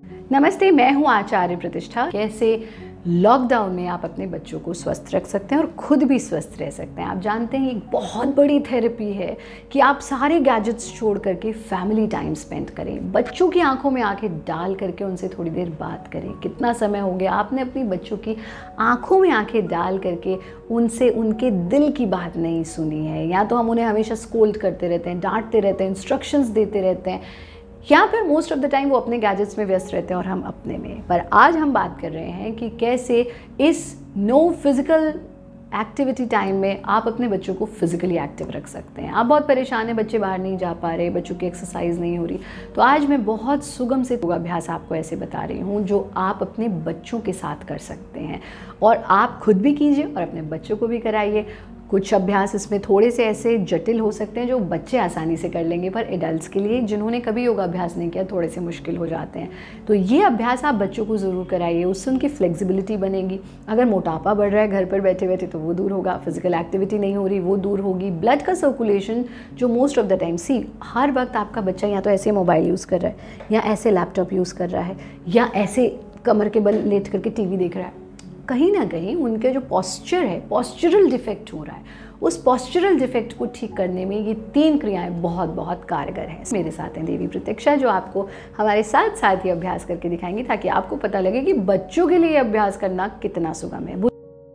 नमस्ते, मैं हूँ आचार्य प्रतिष्ठा। कैसे लॉकडाउन में आप अपने बच्चों को स्वस्थ रख सकते हैं और खुद भी स्वस्थ रह सकते हैं। आप जानते हैं एक बहुत बड़ी थेरेपी है कि आप सारे गैजेट्स छोड़ करके फैमिली टाइम स्पेंड करें, बच्चों की आंखों में आंखें डाल करके उनसे थोड़ी देर बात करें। कितना समय हो गया आपने अपनी बच्चों की आंखों में आंखें डाल करके उनसे उनके दिल की बात नहीं सुनी है। या तो हम उन्हें हमेशा स्कोल्ड करते रहते हैं, डांटते रहते हैं, इंस्ट्रक्शंस देते रहते हैं, या फिर मोस्ट ऑफ द टाइम वो अपने गैजेट्स में व्यस्त रहते हैं और हम अपने में। पर आज हम बात कर रहे हैं कि कैसे इस नो फिजिकल एक्टिविटी टाइम में आप अपने बच्चों को फिजिकली एक्टिव रख सकते हैं। आप बहुत परेशान हैं, बच्चे बाहर नहीं जा पा रहे, बच्चों की एक्सरसाइज नहीं हो रही, तो आज मैं बहुत सुगम से योगाभ्यास आपको ऐसे बता रही हूँ जो आप अपने बच्चों के साथ कर सकते हैं। और आप खुद भी कीजिए और अपने बच्चों को भी कराइए। कुछ अभ्यास इसमें थोड़े से ऐसे जटिल हो सकते हैं जो बच्चे आसानी से कर लेंगे, पर एडल्ट्स के लिए जिन्होंने कभी योगाभ्यास नहीं किया थोड़े से मुश्किल हो जाते हैं। तो ये अभ्यास आप बच्चों को ज़रूर कराइए, उससे उनकी फ्लेक्सिबिलिटी बनेगी। अगर मोटापा बढ़ रहा है घर पर बैठे बैठे तो वो दूर होगा, फिजिकल एक्टिविटी नहीं हो रही वो दूर होगी। ब्लड का सर्कुलेशन जो मोस्ट ऑफ द टाइम हर वक्त आपका बच्चा या तो ऐसे मोबाइल यूज़ कर रहा है, या ऐसे लैपटॉप यूज़ कर रहा है, या ऐसे कमर के बल लेट करके टीवी देख रहा है, कहीं ना कहीं उनके जो पॉस्चर है, पॉस्चरल डिफेक्ट हो रहा है। उस पॉस्चरल डिफेक्ट को ठीक करने में ये 3 क्रियाएं बहुत बहुत कारगर हैं। मेरे साथ हैं देवी प्रतीक्षा, जो आपको हमारे साथ साथ ही अभ्यास करके दिखाएंगी ताकि आपको पता लगे कि बच्चों के लिए अभ्यास करना कितना सुगम है।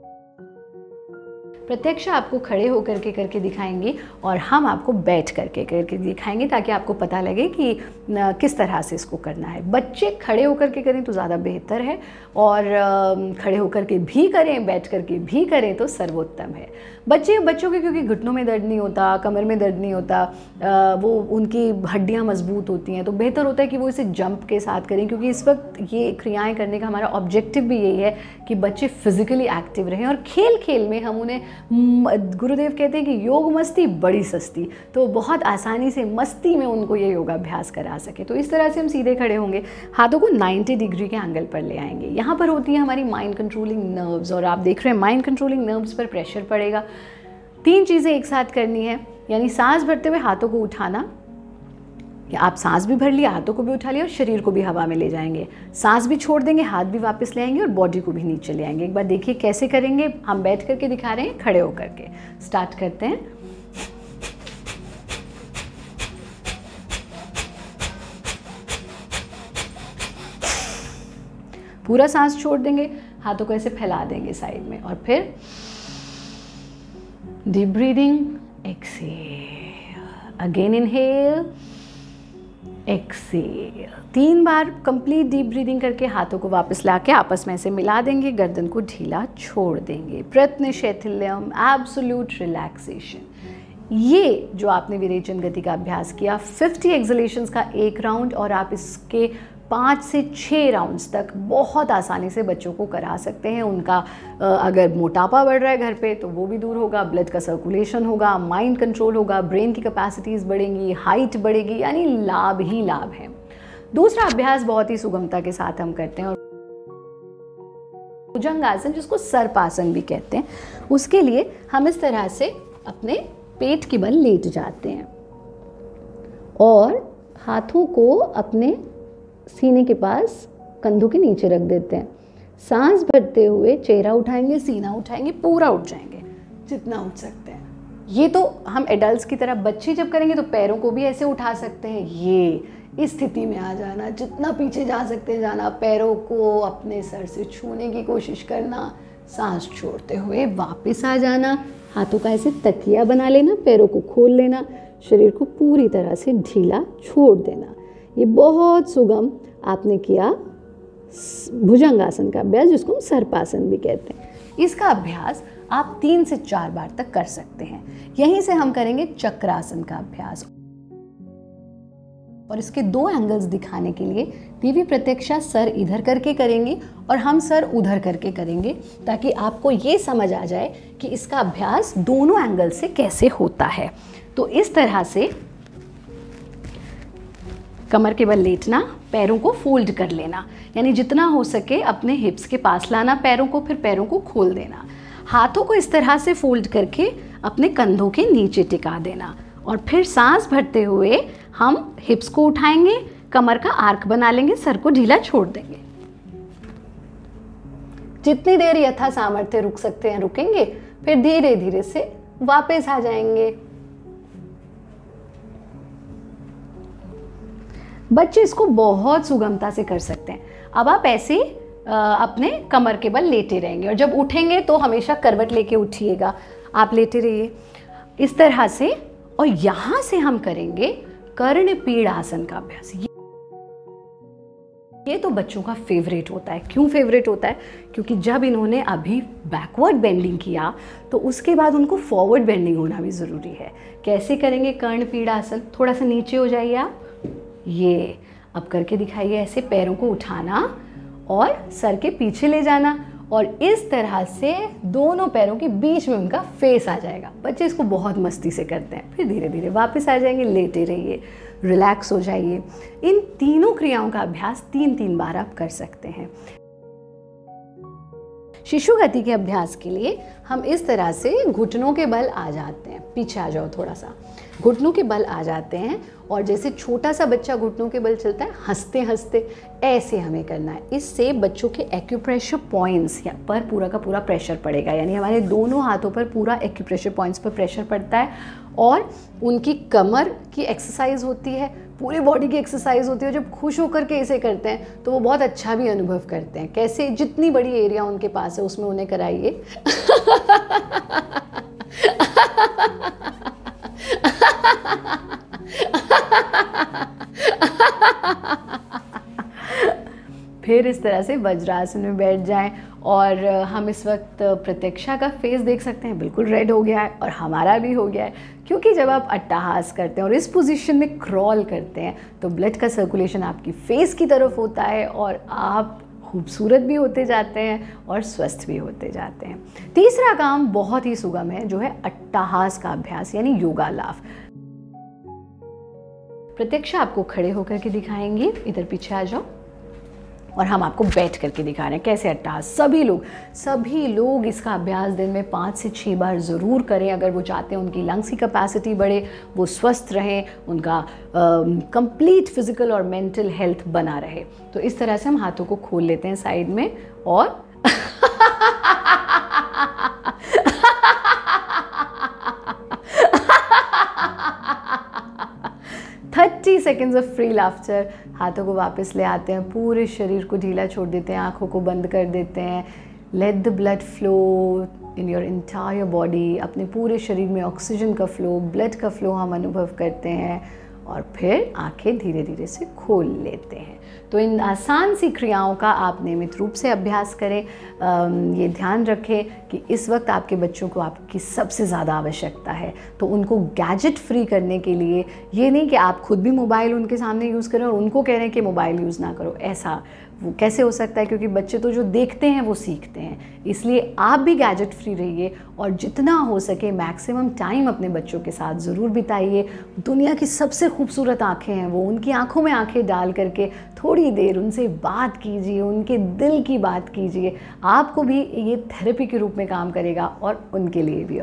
प्रत्यक्षा आपको खड़े होकर के करके दिखाएंगी और हम आपको बैठ करके करके दिखाएंगे ताकि आपको पता लगे कि किस तरह से इसको करना है। बच्चे खड़े होकर के करें तो ज़्यादा बेहतर है, और खड़े होकर के भी करें, बैठ करके भी करें तो सर्वोत्तम है। बच्चों के क्योंकि घुटनों में दर्द नहीं होता, कमर में दर्द नहीं होता, वो उनकी हड्डियाँ मजबूत होती हैं, तो बेहतर होता है कि वो इसे जंप के साथ करें, क्योंकि इस वक्त ये क्रियाएँ करने का हमारा ऑब्जेक्टिव भी यही है कि बच्चे फिजिकली एक्टिव रहें। और खेल खेल में हम उन्हें, गुरुदेव कहते हैं कि योग मस्ती बड़ी सस्ती, तो बहुत आसानी से मस्ती में उनको ये योगाभ्यास करा सके। तो इस तरह से हम सीधे खड़े होंगे, हाथों को 90 डिग्री के एंगल पर ले आएंगे। यहाँ पर होती है हमारी माइंड कंट्रोलिंग नर्व्स, और आप देख रहे हैं माइंड कंट्रोलिंग नर्व्स पर प्रेशर पड़ेगा। 3 चीज़ें एक साथ करनी है, यानी सांस भरते हुए हाथों को उठाना, या आप सांस भी भर लिया, हाथों को भी उठा लिया और शरीर को भी हवा में ले जाएंगे। सांस भी छोड़ देंगे, हाथ भी वापस ले आएंगे और बॉडी को भी नीचे ले आएंगे। एक बार देखिए कैसे करेंगे। हम बैठ करके दिखा रहे हैं, खड़े होकर के स्टार्ट करते हैं। पूरा सांस छोड़ देंगे, हाथों को ऐसे फैला देंगे साइड में, और फिर deep breathing, exhale, again inhale, exhale. 3 बार कंप्लीट डीप ब्रीदिंग करके हाथों को वापस लाके आपस में ऐसे मिला देंगे, गर्दन को ढीला छोड़ देंगे। प्रयत्न शैथिल्यम, एब्सोल्यूट रिलैक्सेशन। ये जो आपने विरेचन गति का अभ्यास किया, 50 एक्सलेशंस का एक राउंड, और आप इसके 5 से 6 राउंड्स तक बहुत आसानी से बच्चों को करा सकते हैं। उनका अगर मोटापा बढ़ रहा है घर पे तो वो भी दूर होगा, ब्लड का सर्कुलेशन होगा, माइंड कंट्रोल होगा, ब्रेन की कैपेसिटीज़ बढ़ेंगी, हाइट बढ़ेगी, यानी लाभ ही लाभ है। दूसरा अभ्यास बहुत ही सुगमता के साथ हम करते हैं, और भुजंगासन, जिसको सर्पासन भी कहते हैं, उसके लिए हम इस तरह से अपने पेट के बल लेट जाते हैं और हाथों को अपने सीने के पास कंधों के नीचे रख देते हैं। सांस भरते हुए चेहरा उठाएंगे, सीना उठाएंगे, पूरा उठ जाएंगे जितना उठ सकते हैं। ये तो हम एडल्ट्स की तरह, बच्चे जब करेंगे तो पैरों को भी ऐसे उठा सकते हैं। ये इस स्थिति में आ जाना, जितना पीछे जा सकते हैं जाना, पैरों को अपने सर से छूने की कोशिश करना, सांस छोड़ते हुए वापस आ जाना, हाथों का ऐसे तकिया बना लेना, पैरों को खोल लेना, शरीर को पूरी तरह से ढीला छोड़ देना। ये बहुत सुगम आपने किया भुजंगासन का अभ्यास, जिसको हम सर्पासन भी कहते हैं। इसका अभ्यास आप 3 से 4 बार तक कर सकते हैं। यहीं से हम करेंगे चक्रासन का अभ्यास, और इसके 2 एंगल्स दिखाने के लिए देवी प्रत्यक्षा सर इधर करके करेंगे और हम सर उधर करके करेंगे, ताकि आपको ये समझ आ जाए कि इसका अभ्यास दोनों एंगल से कैसे होता है। तो इस तरह से कमर के बल लेटना, पैरों को फोल्ड कर लेना, यानी जितना हो सके अपने हिप्स के पास लाना पैरों को, फिर पैरों को खोल देना। हाथों को इस तरह से फोल्ड करके अपने कंधों के नीचे टिका देना, और फिर सांस भरते हुए हम हिप्स को उठाएंगे, कमर का आर्क बना लेंगे, सर को ढीला छोड़ देंगे। जितनी देर यथा सामर्थ्य रुक सकते हैं रुकेंगे, फिर धीरे धीरे से वापस आ जाएंगे। बच्चे इसको बहुत सुगमता से कर सकते हैं। अब आप ऐसे अपने कमर के बल लेटे रहेंगे और जब उठेंगे तो हमेशा करवट लेके उठिएगा। आप लेटे रहिए इस तरह से और यहाँ से हम करेंगे कर्णपीड़ आसन का अभ्यास। ये तो बच्चों का फेवरेट होता है। क्यों फेवरेट होता है? क्योंकि जब इन्होंने अभी बैकवर्ड बेंडिंग किया तो उसके बाद उनको फॉरवर्ड बेंडिंग होना भी ज़रूरी है। कैसे करेंगे कर्णपीड़ आसन? थोड़ा सा नीचे हो जाइए आप, ये अब करके दिखाइए। ऐसे पैरों को उठाना और सर के पीछे ले जाना और इस तरह से दोनों पैरों के बीच में उनका फेस आ जाएगा। बच्चे इसको बहुत मस्ती से करते हैं। फिर धीरे धीरे वापस आ जाएंगे, लेटे रहिए, रिलैक्स हो जाइए। इन तीनों क्रियाओं का अभ्यास 3-3 बार आप कर सकते हैं। शिशु गति के अभ्यास के लिए हम इस तरह से घुटनों के बल आ जाते हैं। पीछे आ जाओ थोड़ा सा, घुटनों के बल आ जाते हैं और जैसे छोटा सा बच्चा घुटनों के बल चलता है हंसते हंसते, ऐसे हमें करना है। इससे बच्चों के एक्यूप्रेशर पॉइंट्स पर पूरा का पूरा प्रेशर पड़ेगा, यानी हमारे दोनों हाथों पर पूरा एक्यूप्रेशर पॉइंट्स पर प्रेशर पड़ता है और उनकी कमर की एक्सरसाइज होती है, पूरी बॉडी की एक्सरसाइज होती है। जब खुश होकर के इसे करते हैं तो वो बहुत अच्छा भी अनुभव करते हैं। कैसे? जितनी बड़ी एरिया उनके पास है उसमें उन्हें कराइए। फिर इस तरह से वज्रासन में बैठ जाएं और हम इस वक्त प्रतीक्षा का फेस देख सकते हैं, बिल्कुल रेड हो गया है और हमारा भी हो गया है, क्योंकि जब आप अट्टहास करते हैं और इस पोजीशन में क्रॉल करते हैं तो ब्लड का सर्कुलेशन आपकी फेस की तरफ होता है और आप खूबसूरत भी होते जाते हैं और स्वस्थ भी होते जाते हैं। तीसरा काम बहुत ही सुगम है, जो है अट्टहास का अभ्यास यानी योगा लाफ। प्रतीक्षा आपको खड़े होकर के दिखाएंगे, इधर पीछे आ जाओ और हम आपको बैठ करके दिखा रहे हैं कैसे अट्टहास। सभी लोग इसका अभ्यास दिन में 5 से 6 बार ज़रूर करें अगर वो चाहते हैं उनकी लंग्स की कैपेसिटी बढ़े, वो स्वस्थ रहें, उनका कंप्लीट फिजिकल और मेंटल हेल्थ बना रहे। तो इस तरह से हम हाथों को खोल लेते हैं साइड में और 30 सेकेंड्स ऑफ फ्री लाफ्टर। हाथों को वापस ले आते हैं, पूरे शरीर को ढीला छोड़ देते हैं, आंखों को बंद कर देते हैं। Let the blood flow in your entire body. अपने पूरे शरीर में ऑक्सीजन का फ्लो, ब्लड का फ्लो हम अनुभव करते हैं और फिर आंखें धीरे धीरे से खोल लेते हैं। तो इन आसान सी क्रियाओं का आप नियमित रूप से अभ्यास करें। ये ध्यान रखें कि इस वक्त आपके बच्चों को आपकी सबसे ज़्यादा आवश्यकता है, तो उनको गैजेट फ्री करने के लिए ये नहीं कि आप खुद भी मोबाइल उनके सामने यूज़ करें और उनको कह रहे हैं कि मोबाइल यूज़ ना करो। ऐसा वो कैसे हो सकता है? क्योंकि बच्चे तो जो देखते हैं वो सीखते हैं। इसलिए आप भी गैजेट फ्री रहिए और जितना हो सके मैक्सिमम टाइम अपने बच्चों के साथ ज़रूर बिताइए। दुनिया की सबसे खूबसूरत आँखें हैं वो, उनकी आँखों में आँखें डाल करके थोड़ी देर उनसे बात कीजिए, उनके दिल की बात कीजिए। आपको भी ये थेरेपी के रूप में काम करेगा और उनके लिए भी।